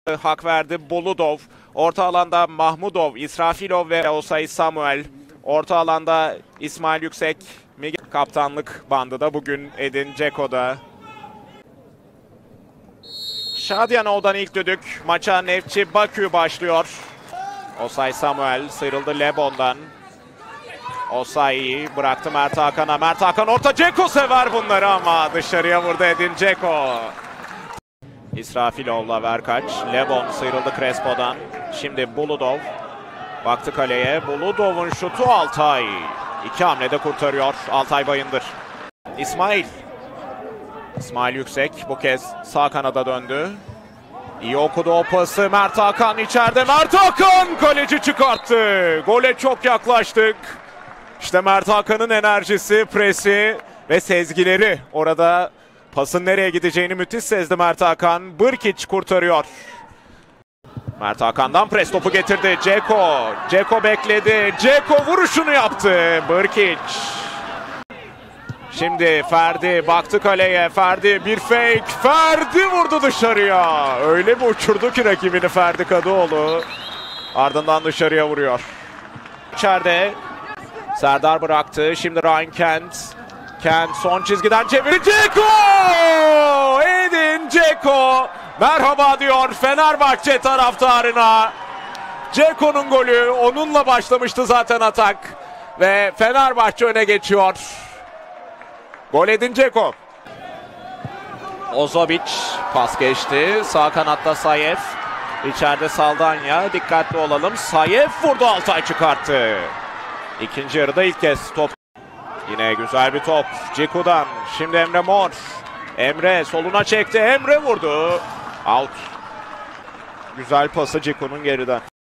Hak verdi Boludov. Orta alanda Mahmudov, İsrafilov ve Osay Samuel. Orta alanda İsmail Yüksek. Kaptanlık bandı da bugün Edin Dzeko'da. Şadyanov'dan ilk düdük. Maça Neftçi Bakü başlıyor. Osay Samuel sıyrıldı Lebon'dan. Osay bıraktı Mert Hakan'a. Mert Hakan orta. Dzeko sever bunları ama dışarıya vurdu Edin Dzeko. İsrafilov'la Verkaç. Lebon sıyrıldı Crespo'dan. Şimdi Boludov. Baktı kaleye. Boludov'un şutu Altay. İki hamlede kurtarıyor Altay Bayındır. İsmail. İsmail Yüksek bu kez sağ kanada döndü. İyi okudu o pası. Mert Hakan içeride. Mert Hakan kaleci çıkarttı. Gole çok yaklaştık. İşte Mert Hakan'ın enerjisi, presi ve sezgileri. Orada pasın nereye gideceğini müthiş sezdi Mert Hakan. Brkic kurtarıyor. Mert Hakan'dan pres topu getirdi. Dzeko bekledi. Dzeko vuruşunu yaptı. Brkic. Şimdi Ferdi baktı kaleye. Ferdi bir fake. Ferdi vurdu dışarıya. Öyle bir uçurdu ki rakibini Ferdi Kadıoğlu. Ardından dışarıya vuruyor. İçeride Serdar bıraktı. Şimdi Ryan Kent. Kent son çizgiden çevirdi. Dzeko! Edin Dzeko merhaba diyor Fenerbahçe taraftarına. Dzeko'nun golü, onunla başlamıştı zaten atak. Ve Fenerbahçe öne geçiyor. Gol Edin Dzeko. Ozovic pas geçti. Sağ kanatta Sayev. İçeride Saldanya. Dikkatli olalım. Sayev vurdu, Altay çıkarttı. İkinci yarıda ilk kez top. Yine güzel bir top. Dziko'dan. Şimdi Emre Mor. Emre soluna çekti. Emre vurdu. Out. Güzel pası Dziko'nun geriden.